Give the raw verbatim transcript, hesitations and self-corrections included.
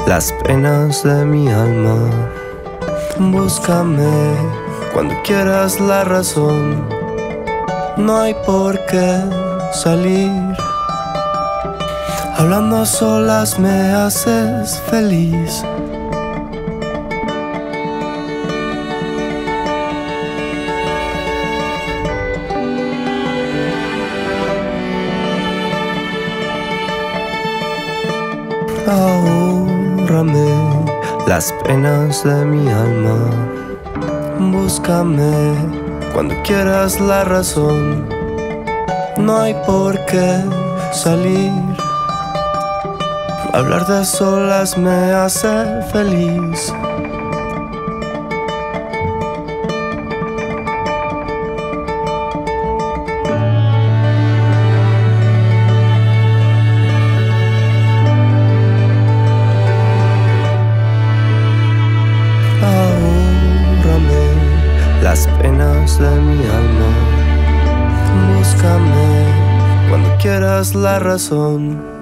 las penas de mi alma. Búscame cuando quieras la razón. No hay por qué salir. Hablando a solas me haces feliz. Ahórrame las penas de mi alma. Búscame cuando quieras la razón. No hay por qué salir. Hablar de solas me hace feliz. Ahórrame las penas de mi alma. Búscame cuando quieras la razón.